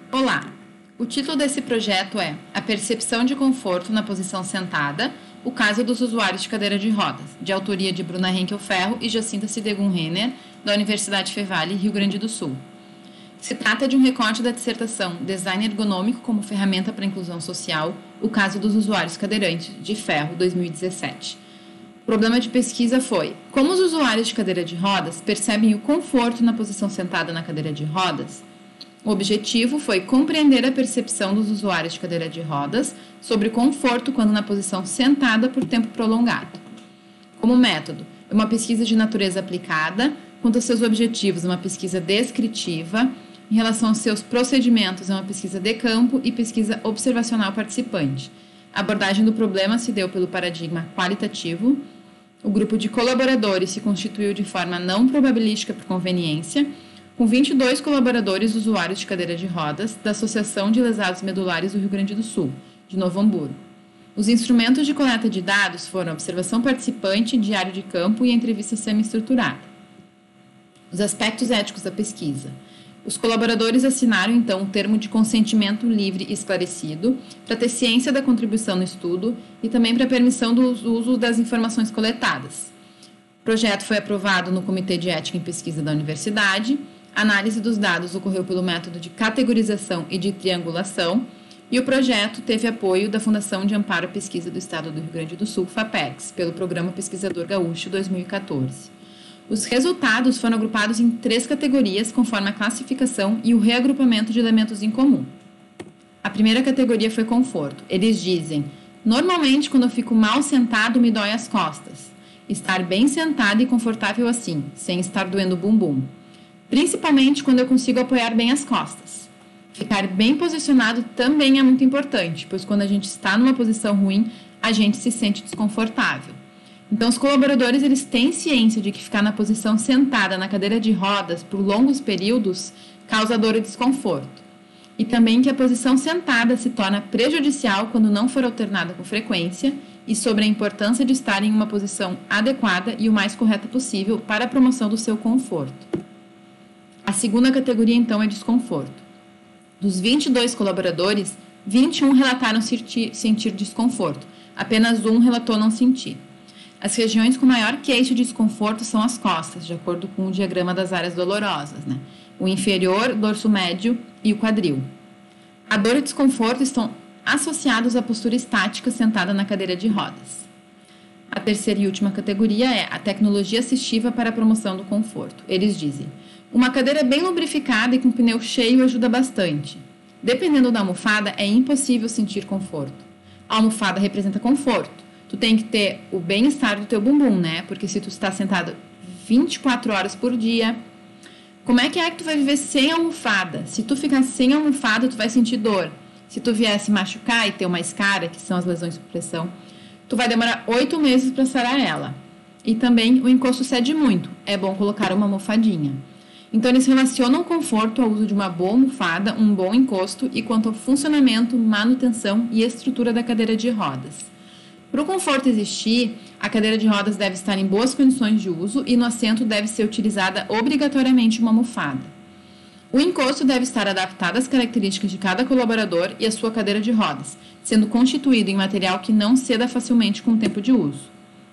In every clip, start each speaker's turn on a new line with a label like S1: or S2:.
S1: Olá! O título desse projeto é A Percepção de Conforto na Posição Sentada, o caso dos usuários de cadeira de rodas, de autoria de Bruna Henkel Ferro e Jacinta Sidegun-Renner, da Universidade Fevale, Rio Grande do Sul. Se trata de um recorte da dissertação Design Ergonômico como Ferramenta para a Inclusão Social, o caso dos usuários cadeirantes, de Ferro, 2017. O problema de pesquisa foi como os usuários de cadeira de rodas percebem o conforto na posição sentada na cadeira de rodas. O objetivo foi compreender a percepção dos usuários de cadeira de rodas sobre o conforto quando na posição sentada por tempo prolongado. Como método, é uma pesquisa de natureza aplicada, quanto aos seus objetivos, uma pesquisa descritiva, em relação aos seus procedimentos, é uma pesquisa de campo e pesquisa observacional participante. A abordagem do problema se deu pelo paradigma qualitativo. O grupo de colaboradores se constituiu de forma não probabilística por conveniência, com 22 colaboradores usuários de cadeira de rodas da Associação de Lesados Medulares do Rio Grande do Sul, de Novo Hamburgo. Os instrumentos de coleta de dados foram observação participante, diário de campo e entrevista semi-estruturada. Os aspectos éticos da pesquisa. Os colaboradores assinaram, então, um termo de consentimento livre e esclarecido para ter ciência da contribuição no estudo e também para permissão do uso das informações coletadas. O projeto foi aprovado no Comitê de Ética em Pesquisa da Universidade. A análise dos dados ocorreu pelo método de categorização e de triangulação, e o projeto teve apoio da Fundação de Amparo à Pesquisa do Estado do Rio Grande do Sul, FAPERGS, pelo Programa Pesquisador Gaúcho 2014. Os resultados foram agrupados em 3 categorias, conforme a classificação e o reagrupamento de elementos em comum. A primeira categoria foi conforto. Eles dizem: normalmente, quando eu fico mal sentado, me dói as costas. Estar bem sentado e confortável assim, sem estar doendo o bumbum. Principalmente quando eu consigo apoiar bem as costas. Ficar bem posicionado também é muito importante, pois quando a gente está numa posição ruim, a gente se sente desconfortável. Então, os colaboradores eles têm ciência de que ficar na posição sentada na cadeira de rodas por longos períodos causa dor e desconforto. E também que a posição sentada se torna prejudicial quando não for alternada com frequência e sobre a importância de estar em uma posição adequada e o mais correta possível para a promoção do seu conforto. A segunda categoria, então, é desconforto. Dos 22 colaboradores, 21 relataram sentir desconforto. Apenas um relatou não sentir. As regiões com maior queixa de desconforto são as costas, de acordo com o diagrama das áreas dolorosas, O inferior, dorso médio e o quadril. A dor e o desconforto estão associados à postura estática sentada na cadeira de rodas. A terceira e última categoria é a tecnologia assistiva para a promoção do conforto. Eles dizem: uma cadeira bem lubrificada e com pneu cheio ajuda bastante. Dependendo da almofada, é impossível sentir conforto. A almofada representa conforto. Tu tem que ter o bem-estar do teu bumbum, Porque se tu está sentado 24 horas por dia, como é que tu vai viver sem almofada? Se tu ficar sem almofada, tu vai sentir dor. Se tu vier se machucar e ter uma escara, que são as lesões por pressão, tu vai demorar 8 meses para sarar ela. E também o encosto cede muito. É bom colocar uma almofadinha. Então, eles relacionam o conforto ao uso de uma boa almofada, um bom encosto e quanto ao funcionamento, manutenção e estrutura da cadeira de rodas. Para o conforto existir, a cadeira de rodas deve estar em boas condições de uso e no assento deve ser utilizada obrigatoriamente uma almofada. O encosto deve estar adaptado às características de cada colaborador e à sua cadeira de rodas, sendo constituído em material que não ceda facilmente com o tempo de uso.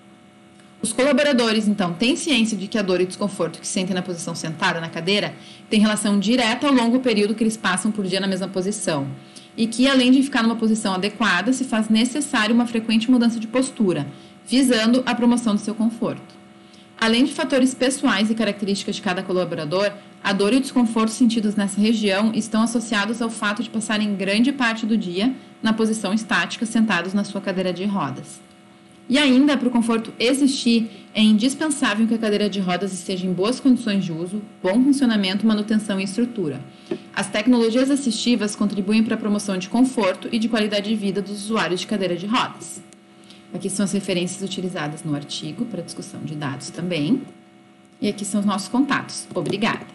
S1: Os colaboradores, então, têm ciência de que a dor e desconforto que sentem na posição sentada na cadeira têm relação direta ao longo período que eles passam por dia na mesma posição. E que, além de ficar numa posição adequada, se faz necessário uma frequente mudança de postura, visando a promoção do seu conforto. Além de fatores pessoais e características de cada colaborador, a dor e o desconforto sentidos nessa região estão associados ao fato de passarem grande parte do dia na posição estática, sentados na sua cadeira de rodas. E ainda, para o conforto existir, é indispensável que a cadeira de rodas esteja em boas condições de uso, bom funcionamento, manutenção e estrutura. As tecnologias assistivas contribuem para a promoção de conforto e de qualidade de vida dos usuários de cadeira de rodas. Aqui são as referências utilizadas no artigo para discussão de dados também. E aqui são os nossos contatos. Obrigada!